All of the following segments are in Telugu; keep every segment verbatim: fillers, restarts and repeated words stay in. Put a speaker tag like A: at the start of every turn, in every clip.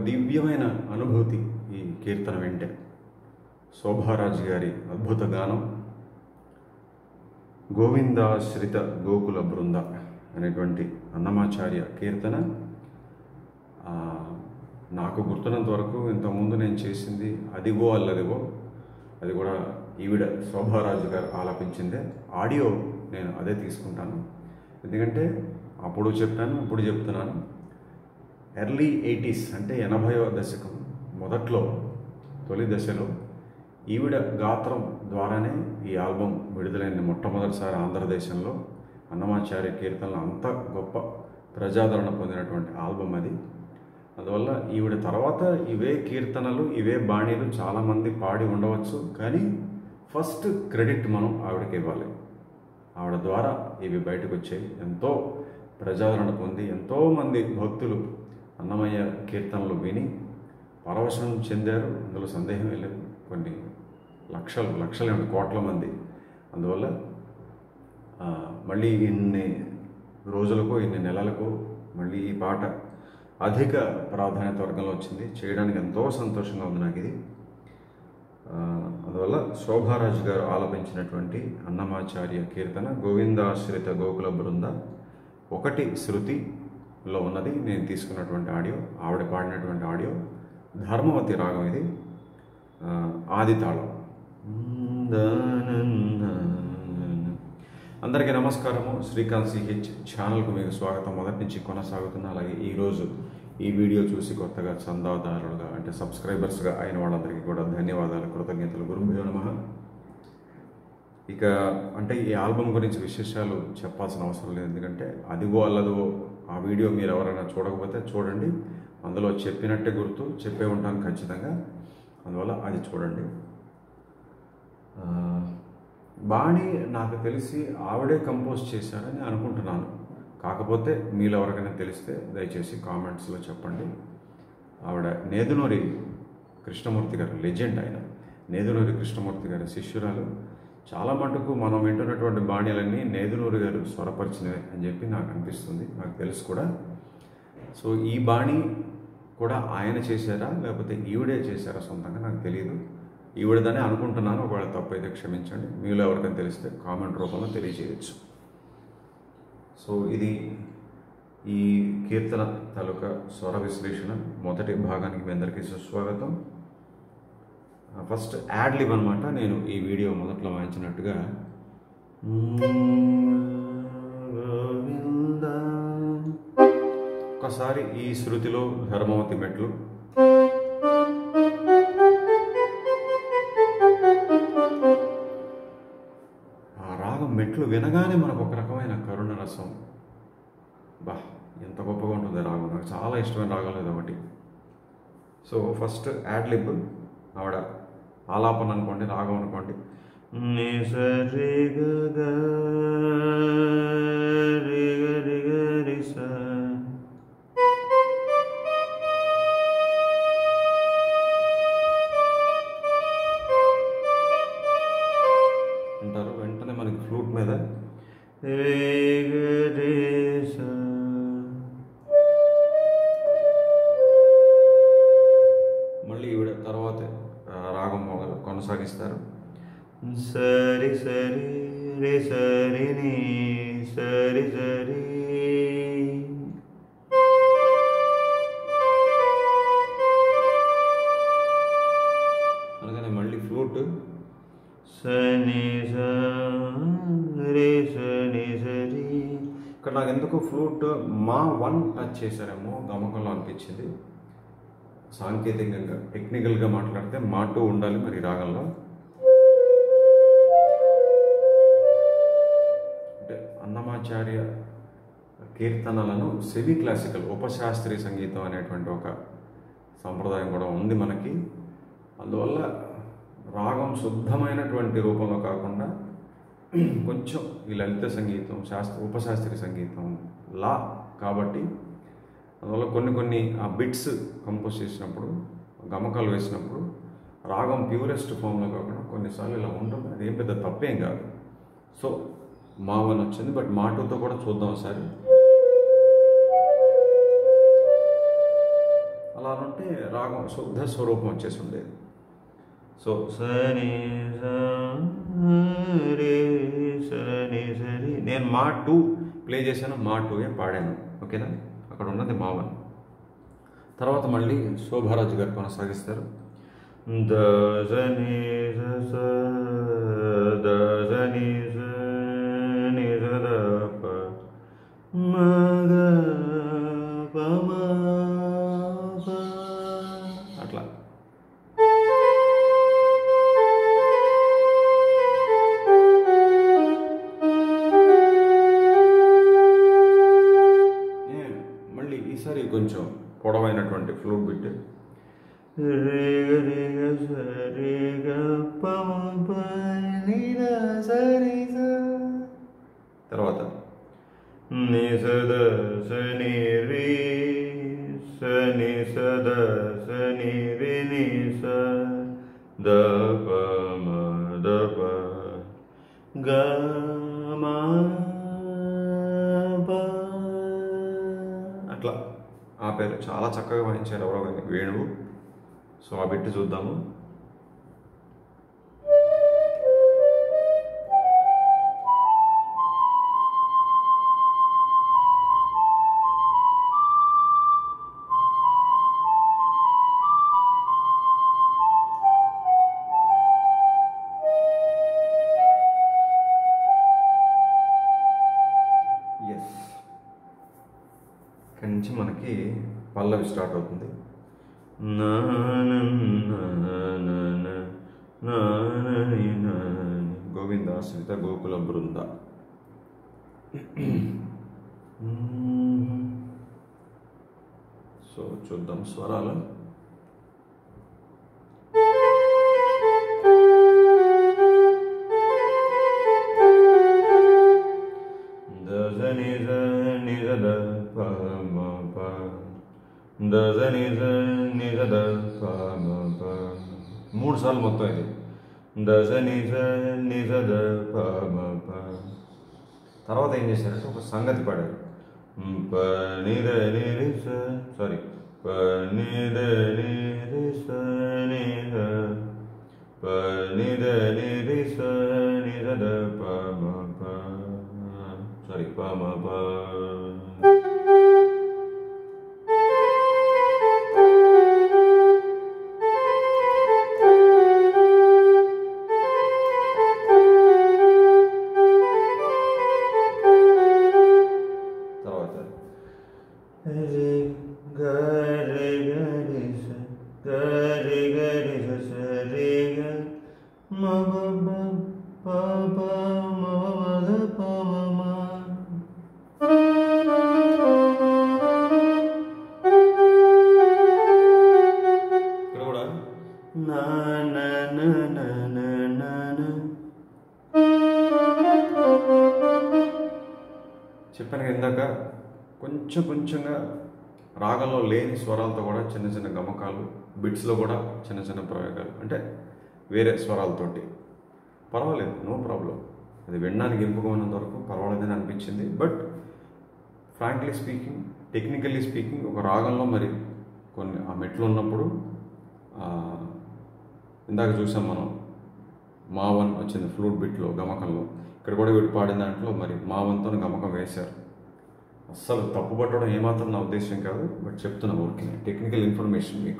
A: దివ్యమైన అనుభూతి ఈ కీర్తన వింటే. శోభారాజు గారి అద్భుత గానం గోవిందాశ్రిత గోకుల బృంద అనేటువంటి అన్నమాచార్య కీర్తన. నాకు గుర్తున్నంత వరకు ఇంతకుముందు నేను చేసింది అదిగో అల్లదిగో, అది కూడా ఈవిడ శోభారాజు గారు ఆలపించిందే. ఆడియో నేను అదే తీసుకుంటాను, ఎందుకంటే అప్పుడు చెప్పాను ఇప్పుడు చెప్తున్నాను. ఎర్లీ ఎయిటీస్ అంటే ఎనభైవ దశకం మొదట్లో తొలి దశలో ఈవిడ గాత్రం ద్వారానే ఈ ఆల్బం విడుదలైంది. మొట్టమొదటిసారి ఆంధ్రదేశంలో అన్నమాచార్య కీర్తనలు అంత గొప్ప ప్రజాదరణ పొందినటువంటి ఆల్బం అది. అందువల్ల ఈవిడ తర్వాత ఇవే కీర్తనలు ఇవే బాణీలు చాలామంది పాడి ఉండవచ్చు, కానీ ఫస్ట్ క్రెడిట్ మనం ఆవిడకి ఇవ్వాలి. ఆవిడ ద్వారా ఇవి బయటకు వచ్చాయి, ఎంతో ప్రజాదరణ పొంది ఎంతోమంది భక్తులు అన్నమయ్య కీర్తనలు విని పరవశం చెందారు. అందులో సందేహం లేదు. కొన్ని లక్షలు లక్షల కోట్ల మంది. అందువల్ల మళ్ళీ ఇన్ని రోజులకు ఇన్ని నెలలకు మళ్ళీ ఈ పాట అధిక ప్రాధాన్యత వర్గంలో వచ్చింది. చేయడానికి ఎంతో సంతోషంగా ఉంది నాకు ఇది. అందువల్ల శోభారాజు గారు ఆలపించినటువంటి అన్నమాచార్య కీర్తన గోవిందాశ్రిత గోకుల బృంద ఒకటి శృతిలో ఉన్నది. నేను తీసుకున్నటువంటి ఆడియో, ఆవిడ పాడినటువంటి ఆడియో. ధర్మవతి రాగం ఇది, ఆది తాళం. అందరికీ నమస్కారము. శ్రీకాంత్ సిహెచ్ ఛానల్కు మీకు స్వాగతం. మొదటి నుంచి కొనసాగుతున్న. అలాగే ఈరోజు ఈ వీడియో చూసి కొత్తగా చందాదారులుగా అంటే సబ్స్క్రైబర్స్గా అయిన వాళ్ళందరికీ కూడా ధన్యవాదాలు, కృతజ్ఞతలు. గురుభ్యో నమః. ఇక అంటే ఈ ఆల్బమ్ గురించి విశేషాలు చెప్పాల్సిన అవసరం లేదు, ఎందుకంటే అదిగో అల్లదో ఆ వీడియో మీరు ఎవరైనా చూడకపోతే చూడండి. అందులో చెప్పినట్టే గుర్తు చెప్పే ఉంటాను ఖచ్చితంగా. అందువల్ల అది చూడండి. బాణీ నాకు తెలిసి ఆవిడే కంపోజ్ చేశారని అనుకుంటున్నాను. కాకపోతే మీలో ఎవరికైనా తెలిస్తే దయచేసి కామెంట్స్లో చెప్పండి. ఆవిడ నేదునూరి కృష్ణమూర్తి గారు, లెజెండ్ ఆయన. నేదునూరి కృష్ణమూర్తి గారి శిష్యురాలు. చాలా మటుకు మనం వింటున్నటువంటి బాణీలన్నీ నేదునూరి గారు స్వరపరిచినవే అని చెప్పి నాకు అనిపిస్తుంది, నాకు తెలుసు కూడా. సో ఈ బాణీ కూడా ఆయన చేశారా లేకపోతే ఈవిడే చేశారా సొంతంగా నాకు తెలియదు. ఈవిడదని అనుకుంటున్నాను. ఒకవేళ తప్పు అయితే క్షమించండి. మీలో ఎవరికైనా తెలిస్తే కామెంట్ రూపంలో తెలియజేయచ్చు. సో ఇది ఈ కీర్తన తాలూకా స్వర విశ్లేషణ మొదటి భాగానికి మీ అందరికీ సుస్వాగతం. ఫస్ట్ యాడ్ లిబ్ అనమాట. నేను ఈ వీడియో మొదట్లో వాయించినట్టుగా ఒకసారి ఈ శృతిలో ధర్మవతి మెట్లు, ఆ రాగం మెట్లు వినగానే మనకు ఒక రకమైన కరుణ రసం. బా ఎంత గొప్పగా ఉంటుంది రాగం. నాకు చాలా ఇష్టమైన రాగం ఇది ఒకటి. సో ఫస్ట్ యాడ్ లిబ్, ఆవిడ ఆలాపన అనుకోండి, రాగం అనుకోండి. అంటారు. వెంటనే మనకి ఫ్లూట్ మీద మళ్ళీ ఈవిడ తర్వాత రాగం మొదలు కొనసాగిస్తారు. సరి సరి రే సరి నీ సరి సరి. అనగానే మళ్ళీ ఫ్లూట్ సని సరి సని సరి. ఇక్కడ నాకు ఎందుకు ఫ్లూట్ మా వన్ టచ్ చేశారేమో గమకంలో అనిపించింది. సాంకేతికంగా టెక్నికల్గా మాట్లాడితే మా టూ ఉండాలి మరి రాగంలో. అంటే అన్నమాచార్య కీర్తనలను సెమీ క్లాసికల్ ఉపశాస్త్రీయ సంగీతం అనేటువంటి ఒక సంప్రదాయం కూడా ఉంది మనకి. అందువల్ల రాగం శుద్ధమైనటువంటి రూపంలో కాకుండా కొంచెం ఈ లలిత సంగీతం శాస్త్ర ఉపశాస్త్రీయ సంగీతం లా కాబట్టి అందువల్ల కొన్ని కొన్ని ఆ బిట్స్ కంపోజ్ చేసినప్పుడు గమకాలు వేసినప్పుడు రాగం ప్యూరెస్ట్ ఫామ్లో కాకుండా కొన్నిసార్లు ఇలా ఉంటుంది. అదేం పెద్ద తప్పేం కాదు. సో మా వన్ వచ్చింది, బట్ మా టూతో కూడా చూద్దాం ఒకసారి. అలా ఉంటే రాగం శుద్ధ స్వరూపం వచ్చేసి ఉండేది. సో సని సరి సని సరి నేను మా టూ ప్లే చేశాను, మా టూ ఏ పాడాను. ఓకేనా, అక్కడ ఉన్నది మా వన్. తర్వాత మళ్ళీ శోభారాజు గారు కొనసాగిస్తారు. దజని దజని ని ద ప మగ పమ అట్లా. మళ్ళీ ఈసారి కొంచెం పొడవైనటువంటి ఫ్లూట్ బిట్. తర్వాత ని సద సని రి సని సద సని రి ని స ద ప మ ద ప గ మ ప అట్లా. ఆ పేరు చాలా చక్కగా వాయించారు ఎవరో కానీ వేణువు. సో ఆ బిట్టు చూద్దాము. ఎస్, ఇక్కడి నుంచి మనకి పల్లవి స్టార్ట్ అవుతుంది. గోవిందాశ్రిత గోకుల బృంద. సో చూద్దాం స్వరాలు. దజని జని జద ప మ ప దజని జని జద ప మ ప మూడు సార్లు మొత్తం ఇది. దజని జని జద ప మ ప. తర్వాత ఏం చేశారంటే ఒక సంగతి పాడారు. ప ని ద ని రి స సారీ ప ని ద ని రి స ని ద ప ని ద ని రి స ని ద ప మ ప సారీ ప మ ప. చెప్పాను ఇందాక కొంచెం కొంచెంగా రాగంలో లేని స్వరాలతో కూడా చిన్న చిన్న గమకాలు, బిట్స్లో కూడా చిన్న చిన్న ప్రయోగాలు, అంటే వేరే స్వరాలతోటి. పర్వాలేదు, నో ప్రాబ్లం. అది వినడానికి ఇంపుకున్నంత వరకు పర్వాలేదని అనిపించింది. But frankly speaking, technically speaking, ఒక రాగంలో మరి కొన్ని ఆ మెట్లు ఉన్నప్పుడు ఇందాక చూసాం మనం మా వన్ వచ్చింది ఫ్లూట్ బిట్లో గమకంలో. ఇక్కడ కూడా వీడు పాడిన దాంట్లో మరి మా వన్తో గమకం వేశారు. అస్సలు తప్పు పట్టడం ఏమాత్రం నా ఉద్దేశం కాదు, బట్ చెప్తున్నా ఊరికి టెక్నికల్ ఇన్ఫర్మేషన్ మీకు.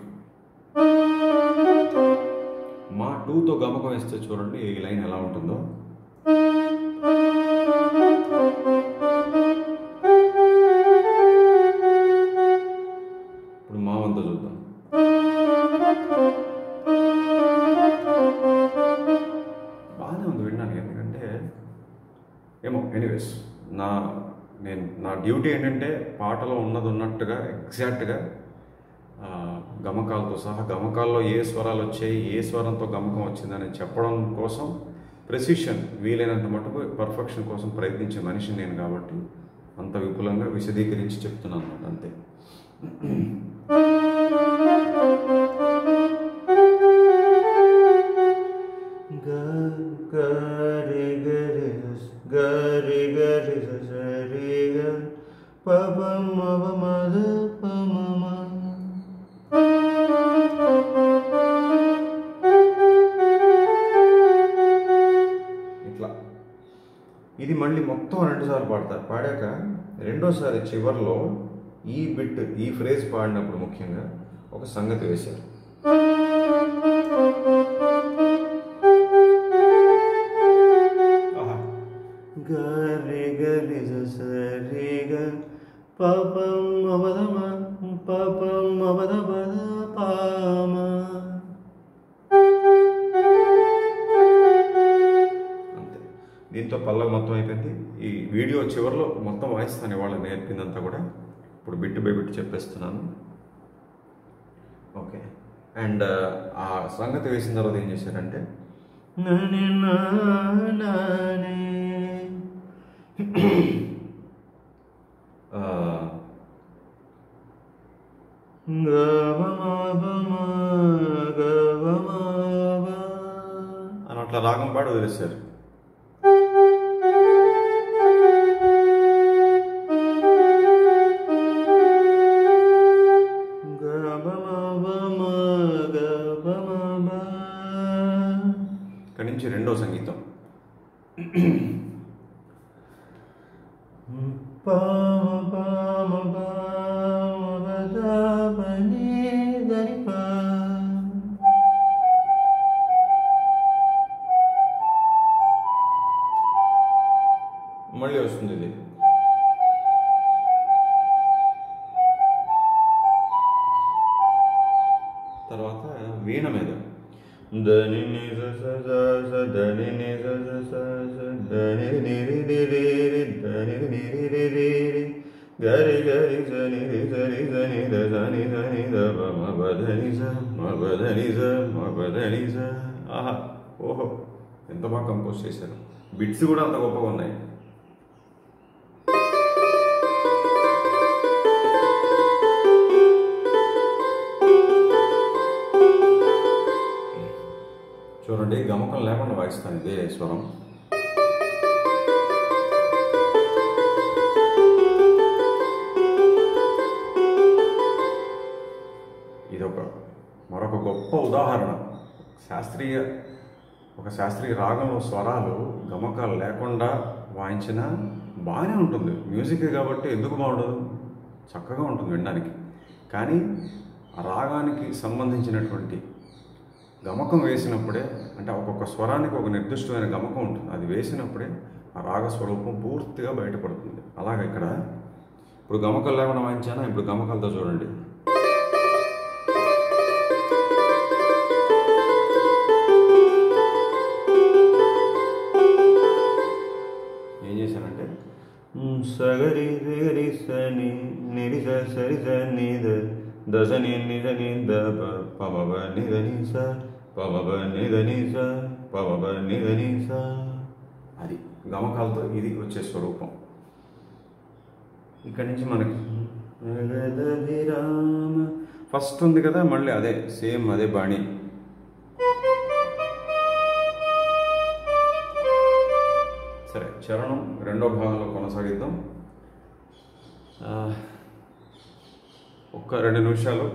A: మా టూతో గమకం వేస్తే చూడండి ఈ లైన్ ఎలా ఉంటుందో. ఇప్పుడు మా వన్తో చూద్దాం. బాగానే ఉంది వినడానికి, ఎందుకంటే ఏమో ఎనీవేస్ నా నేను నా డ్యూటీ ఏంటంటే పాటలో ఉన్నది ఉన్నట్టుగా ఎగ్జాక్ట్గా గమకాలతో సహా, గమకాల్లో ఏ స్వరాలు వచ్చాయి, ఏ స్వరంతో గమకం వచ్చిందని చెప్పడం కోసం ప్రెసిషన్, వీలైనంత మటుకు పర్ఫెక్షన్ కోసం ప్రయత్నించే మనిషిని నేను కాబట్టి అంత విపులంగా విశదీకరించి చెప్తున్నాను అన్నమాట, అంతే. గరి గరి సరి గ ప ప మ ప మ ద ప మ మ. ఇది మళ్ళీ మొత్తం రెండుసార్లు పాడతారు. పాడాక రెండోసారి చివరిలో ఈ బిట్ ఈ ఫ్రేజ్ పాడినప్పుడు ముఖ్యంగా ఒక సంగతి వేశారు. గరి గరి సరి గ పాపం అవదమ పాపం అవదమద పామ. అంతే, దీంతో పల్లవి మొత్తం అయిపోయింది. ఈ వీడియో చివరిలో మొత్తం వాయిస్తాను ఇవాళ నేర్పిందంతా కూడా. ఇప్పుడు బిట్ బై బిట్ చెప్పేస్తున్నాను. ఓకే, అండ్ ఆ సంగతి వేసిన తర్వాత ఏం చేశారంటే అని అట్లా రాగం పాడి వదిలేశారు. ఇక్కడి నుంచి రెండో సంగీతం. మళ్ళీ వస్తుంది ఇది. తర్వాత వీణ మీద దని నిజ సజ దని నిజ దని నిరి రి దని నిరి రి గరి గరి జని జని జని జని జని మబదని జ మబదని జ మబదని జ. ఆహా, ఓహో, ఎంత బాగా కంపోజ్ చేశారు. బిట్స్ కూడా అంత గొప్పగా ఉన్నాయి. చూడండి, గమకం లేకుండా వాయిస్తాను ఇదే స్వరం. ఇదొక మరొక గొప్ప ఉదాహరణ. శాస్త్రీయ ఒక శాస్త్రీయ రాగంలో స్వరాలు గమకాలు లేకుండా వాయించిన బాగానే ఉంటుంది. మ్యూజిక్ కాబట్టి ఎందుకు బాగుండదు, చక్కగా ఉంటుంది వినడానికి. కానీ ఆ రాగానికి సంబంధించినటువంటి గమకం వేసినప్పుడే, అంటే ఒక్కొక్క స్వరానికి ఒక నిర్దిష్టమైన గమకం ఉంటుంది, అది వేసినప్పుడే ఆ రాగ స్వరూపం పూర్తిగా బయటపడుతుంది. అలాగే ఇక్కడ ఇప్పుడు గమకాలు లేకుండా వాయించానా, ఇప్పుడు గమకాలతో చూడండి. ఏం చేశానంటే సగరి రి సని నిరి సరి సని దశని నిజని ద పమబ నిదని స పమబ నిదని స పమబ నిదని స. అది గమకాలతో ఇది వచ్చే స్వరూపం. ఇక్కడి నుంచి మనకి ఫస్ట్ ఉంది కదా, మళ్ళీ అదే సేమ్ అదే బాణి. సరే, చరణం రెండో భాగంలో కొనసాగిద్దాం. ఒక్క రెండు నిమిషాలు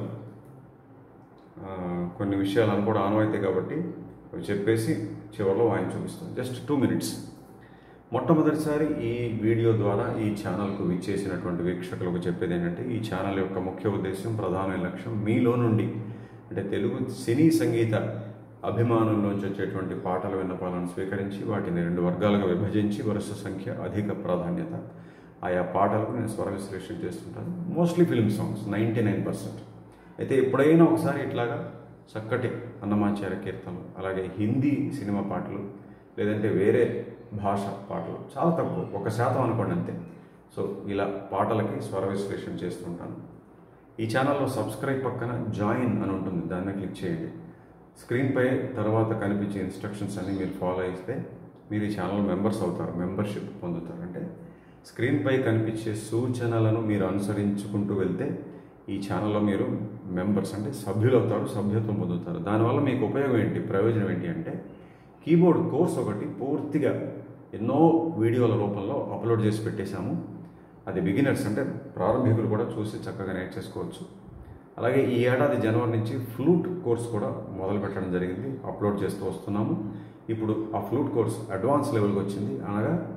A: కొన్ని విషయాలు అని కూడా ఆనవాయితీ కాబట్టి అవి చెప్పేసి చివరిలో వాయిని చూపిస్తాం. Just two minutes. మొట్టమొదటిసారి ఈ వీడియో ద్వారా ఈ ఛానల్కు విచ్చేసినటువంటి వీక్షకులకు చెప్పేది ఏంటంటే, ఈ ఛానల్ యొక్క ముఖ్య ఉద్దేశం, ప్రధానమైన లక్ష్యం మీలో నుండి, అంటే తెలుగు సినీ సంగీత అభిమానుల్లోంచి వచ్చేటువంటి పాటల విన్నపాలను స్వీకరించి వాటిని రెండు వర్గాలుగా విభజించి వరుస సంఖ్య, అధిక ప్రాధాన్యత ఆయా పాటలకు నేను స్వర విశ్లేషణ చేస్తుంటాను. Mostly film songs ninety nine percent. అయితే ఎప్పుడైనా ఒకసారి ఇట్లాగా చక్కటి అన్నమాచార్య కీర్తనలు, అలాగే హిందీ సినిమా పాటలు, లేదంటే వేరే భాష పాటలు చాలా తక్కువ, ఒక శాతం అనుకోండి అంతే. సో ఇలా పాటలకి స్వర విశ్లేషణ చేస్తుంటాను. ఈ ఛానల్లో సబ్స్క్రైబ్ పక్కన జాయిన్ అని ఉంటుంది, దాన్ని క్లిక్ చేయండి. స్క్రీన్పై తర్వాత కనిపించే ఇన్స్ట్రక్షన్స్ అన్ని మీరు ఫాలో అయితే మీరు ఈ ఛానల్ మెంబర్స్ అవుతారు, మెంబర్షిప్ పొందుతారు. అంటే స్క్రీన్పై కనిపించే సూచనలను మీరు అనుసరించుకుంటూ వెళ్తే ఈ ఛానల్లో మీరు మెంబర్స్ అంటే సభ్యులు అవుతారు, సభ్యత్వం పొందుతారు. దానివల్ల మీకు ఉపయోగం ఏంటి, ప్రయోజనం ఏంటి అంటే, కీబోర్డ్ కోర్స్ ఒకటి పూర్తిగా ఎన్నో వీడియోల రూపంలో అప్లోడ్ చేసి పెట్టేశాము. అది బిగినర్స్ అంటే ప్రారంభికులు కూడా చూసి చక్కగా నేర్చేసుకోవచ్చు. అలాగే ఈ ఏడాది జనవరి నుంచి ఫ్లూట్ కోర్స్ కూడా మొదలు పెట్టడం జరిగింది, అప్లోడ్ చేస్తూ వస్తున్నాము. ఇప్పుడు ఆ ఫ్లూట్ కోర్స్ అడ్వాన్స్ లెవెల్కి వచ్చింది, అనగా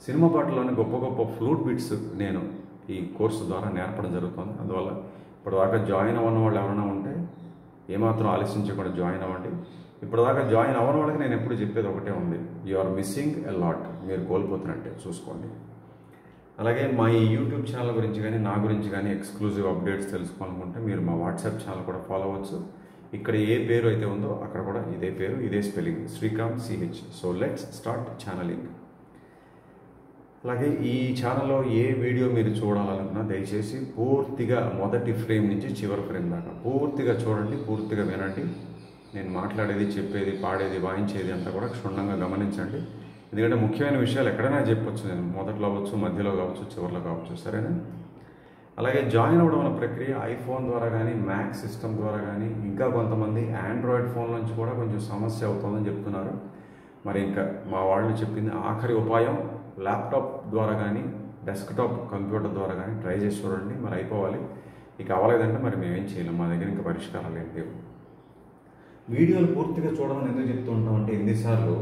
A: సినిమా పాటల్లోని గొప్ప గొప్ప ఫ్లూట్ బిట్స్ నేను ఈ కోర్సు ద్వారా నేర్పడం జరుగుతుంది. అందువల్ల ఇప్పటిదాకా జాయిన్ అవ్వని వాళ్ళు ఎవరైనా ఉంటే ఏమాత్రం ఆలోచించకుండా జాయిన్ అవ్వండి. ఇప్పటిదాకా జాయిన్ అవ్వని వాళ్ళకి నేను ఎప్పుడు చెప్పేది ఒకటే ఉంది, you are missing a lot, మీరు కోల్పోతున్నట్టే చూసుకోండి. అలాగే మా ఈ యూట్యూబ్ ఛానల్ గురించి కానీ నా గురించి కానీ ఎక్స్క్లూజివ్ అప్డేట్స్ తెలుసుకోవాలనుకుంటే మీరు మా వాట్సాప్ ఛానల్ కూడా ఫాలో అవ్వచ్చు. ఇక్కడ ఏ పేరు అయితే ఉందో అక్కడ కూడా ఇదే పేరు, ఇదే spelling, Srikanth CH. So let's start channelling. అలాగే ఈ ఛానల్లో ఏ వీడియో మీరు చూడాలనుకున్నా దయచేసి పూర్తిగా మొదటి ఫ్రేమ్ నుంచి చివరి ఫ్రేమ్ దాకా పూర్తిగా చూడండి, పూర్తిగా వినండి. నేను మాట్లాడేది, చెప్పేది, పాడేది, వాయించేది అంతా కూడా క్షుణ్ణంగా గమనించండి. ఎందుకంటే ముఖ్యమైన విషయాలు ఎక్కడైనా చెప్పొచ్చు, నేను మొదట్లో అవ్వచ్చు, మధ్యలో కావచ్చు, చివరిలో కావచ్చు, సరేనా? అలాగే జాయిన్ అవ్వడం అనే ప్రక్రియ ఐఫోన్ ద్వారా కానీ మ్యాక్ సిస్టమ్ ద్వారా కానీ, ఇంకా కొంతమంది ఆండ్రాయిడ్ ఫోన్ నుంచి కూడా కొంచెం సమస్య అవుతుందని చెప్తున్నారు. మరి ఇంకా మా వాళ్ళు చెప్పింది ఆఖరి ఉపాయం ల్యాప్టాప్ ద్వారా కానీ డెస్క్టాప్ కంప్యూటర్ ద్వారా కానీ ట్రై చేసి చూడండి. మరి అయిపోవాలి. ఇక అవ్వలేదంటే మరి మేమేం చేయలేం, మా దగ్గర ఇంకా పరిష్కారాలు ఏం లేవు. వీడియోలు పూర్తిగా చూడమని ఎందుకు చెప్తూ ఉంటాం అంటే, ఎన్నిసార్లు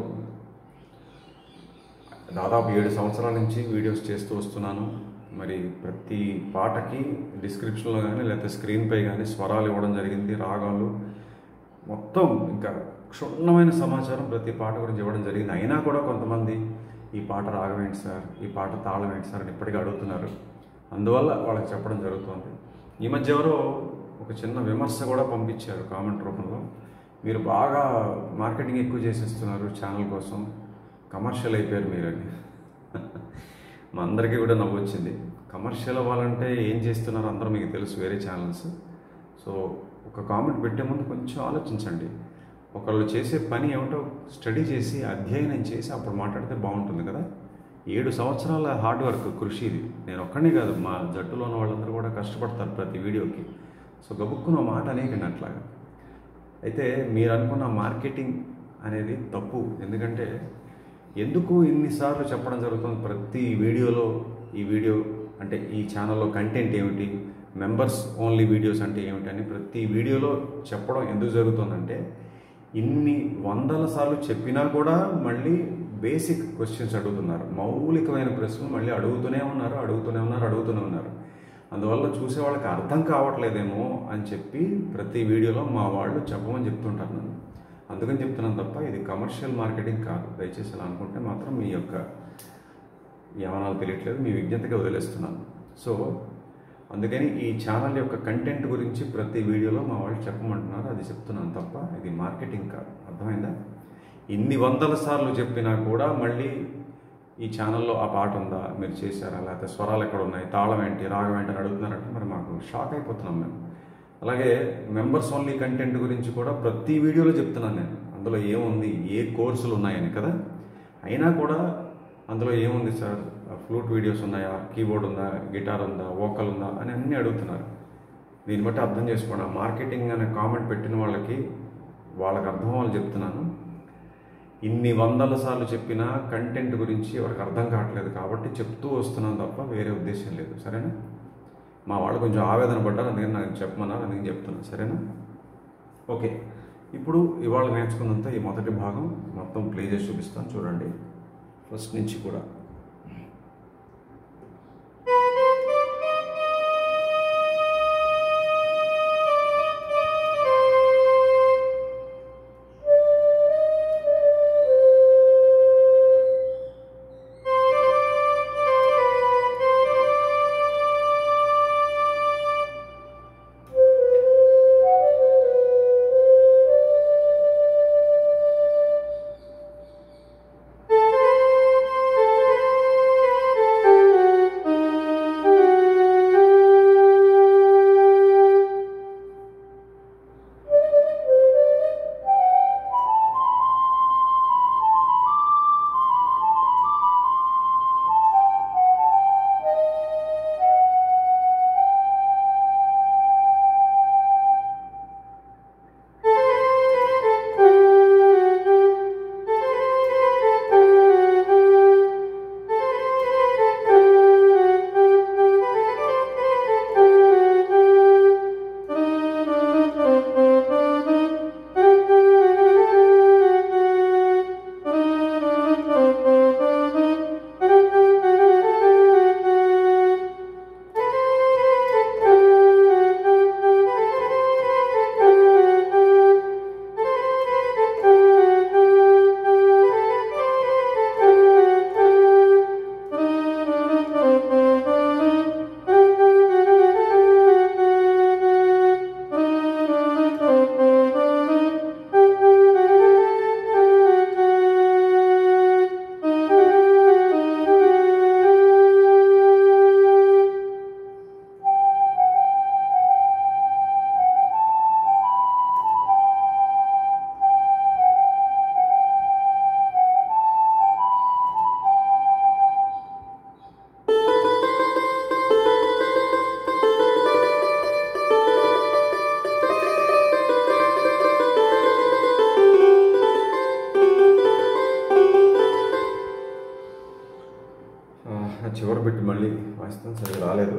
A: దాదాపు ఏడు సంవత్సరాల నుంచి వీడియోస్ చేస్తూ వస్తున్నాను. మరి ప్రతి పాటకి డిస్క్రిప్షన్లో కానీ లేకపోతే స్క్రీన్పై కానీ స్వరాలు ఇవ్వడం జరిగింది, రాగాలు మొత్తం ఇంకా క్షుణ్ణమైన సమాచారం ప్రతి పాట గురించి ఇవ్వడం జరిగింది. అయినా కూడా కొంతమంది ఈ పాట రాగం ఏంటి సార్, ఈ పాట తాళం ఏంటి సార్ అని ఇప్పటికీ అడుగుతున్నారు. అందువల్ల వాళ్ళకి చెప్పడం జరుగుతుంది. ఈ మధ్య ఎవరో ఒక చిన్న విమర్శ కూడా పంపించారు కామెంట్ రూపంలో, మీరు బాగా మార్కెటింగ్ ఎక్కువ చేసేస్తున్నారు ఛానల్ కోసం, కమర్షియల్ అయిపోయారు మీరని. మా అందరికీ కూడా నవ్వు వచ్చింది. కమర్షియల్ అవ్వాలంటే ఏం చేస్తున్నారో అందరూ మీకు తెలుసు, వేరే ఛానల్స్. సో ఒక కామెంట్ పెట్టే ముందు కొంచెం ఆలోచించండి. ఒకళ్ళు చేసే పని ఏమిటో స్టడీ చేసి అధ్యయనం చేసి అప్పుడు మాట్లాడితే బాగుంటుంది కదా. ఏడు సంవత్సరాల హార్డ్ వర్క్, కృషి ఇది. నేను ఒక్కడే కాదు, మా జట్టులో ఉన్న వాళ్ళందరూ కూడా కష్టపడతారు ప్రతి వీడియోకి. సో గబుక్కున్న మాట అనేకండి అట్లాగా. అయితే మీరు అనుకున్న మార్కెటింగ్ అనేది తప్పు. ఎందుకంటే ఎందుకు ఇన్నిసార్లు చెప్పడం జరుగుతుంది ప్రతి వీడియోలో, ఈ వీడియో అంటే ఈ ఛానల్లో కంటెంట్ ఏమిటి, మెంబర్స్ ఓన్లీ వీడియోస్ అంటే ఏమిటని ప్రతి వీడియోలో చెప్పడం ఎందుకు జరుగుతుందంటే, ఇన్ని వందల సార్లు చెప్పినా కూడా మళ్ళీ బేసిక్ క్వశ్చన్స్ అడుగుతున్నారు, మౌలికమైన ప్రశ్నలు మళ్ళీ అడుగుతూనే ఉన్నారు అడుగుతూనే ఉన్నారు అడుగుతూనే ఉన్నారు అందువల్ల చూసే వాళ్ళకి అర్థం కావట్లేదేమో అని చెప్పి ప్రతి వీడియోలో మా వాళ్ళు చెప్పమని చెప్తుంటారు నన్ను. అందుకని చెప్తున్నాను తప్ప ఇది కమర్షియల్ మార్కెటింగ్ కాదు. దయచేసి అలా అనుకుంటే మాత్రం మీ యొక్క ఏమనాలో తెలియట్లేదు, మీ విజ్ఞతగా వదిలేస్తున్నాను. సో అందుకని ఈ ఛానల్ యొక్క కంటెంట్ గురించి ప్రతి వీడియోలో మా వాళ్ళు చెప్పమంటున్నారు, అది చెప్తున్నాను తప్ప ఇది మార్కెటింగ్ కాదు. అర్థమైందా? ఇన్ని వందల సార్లు చెప్పినా కూడా మళ్ళీ ఈ ఛానల్లో ఆ పాట ఉందా, మీరు చేశారా, లేకపోతే స్వరాలు ఎక్కడ ఉన్నాయి, తాళం ఏంటి, రాగం ఏంటి అని అడుగుతున్నారంటే మరి మాకు షాక్ అయిపోతున్నాం మేము. అలాగే మెంబర్స్ ఓన్లీ కంటెంట్ గురించి కూడా ప్రతి వీడియోలో చెప్తున్నాను నేను, అందులో ఏముంది, ఏ కోర్సులు ఉన్నాయని కదా. అయినా కూడా అందులో ఏముంది సార్, ఫ్లూట్ వీడియోస్ ఉన్నాయా, కీబోర్డ్ ఉందా, గిటార్ ఉందా, వోకల్ ఉందా అని అన్నీ అడుగుతున్నారు. దీన్ని బట్టి అర్థం చేసుకోండి. మార్కెటింగ్ అనే కామెంట్ పెట్టిన వాళ్ళకి వాళ్ళకి అర్థం వాళ్ళు చెప్తున్నాను. ఇన్ని వందల సార్లు చెప్పినా కంటెంట్ గురించి ఎవరికి అర్థం కావట్లేదు కాబట్టి చెప్తూ వస్తున్నాను తప్ప వేరే ఉద్దేశం లేదు. సరేనా? మా వాళ్ళు కొంచెం ఆవేదన పడ్డారు, అందుకని నాకు చెప్పమన్నారు, అందుకని చెప్తున్నాను. సరేనా? ఓకే, ఇప్పుడు ఇవాళ నేర్చుకున్నంత ఈ మొదటి భాగం మొత్తం ప్లే చేసి చూపిస్తాను, చూడండి ఫస్ట్ నుంచి కూడా. ఆ చివరి పెట్టి మళ్ళీ వాయిస్తాను, సరిగ్గా రాలేదు.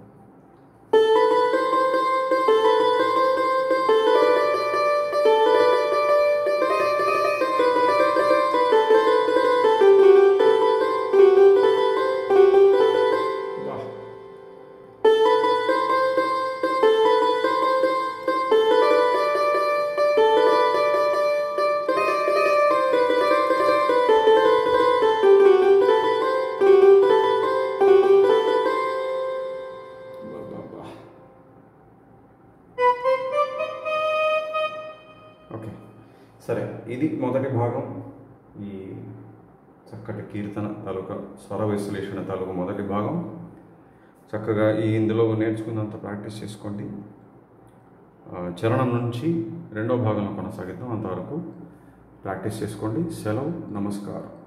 A: ఓకే, సరే, ఇది మొదటి భాగం. ఈ చక్కటి కీర్తన తాలూకా స్వర విశ్లేషణ తాలూకా మొదటి భాగం. చక్కగా ఈ ఇందులో నేర్చుకున్నంత ప్రాక్టీస్ చేసుకోండి. చరణం నుంచి రెండో భాగంలో కొనసాగిద్దాం. అంతవరకు ప్రాక్టీస్ చేసుకోండి. సెలవు, నమస్కారం.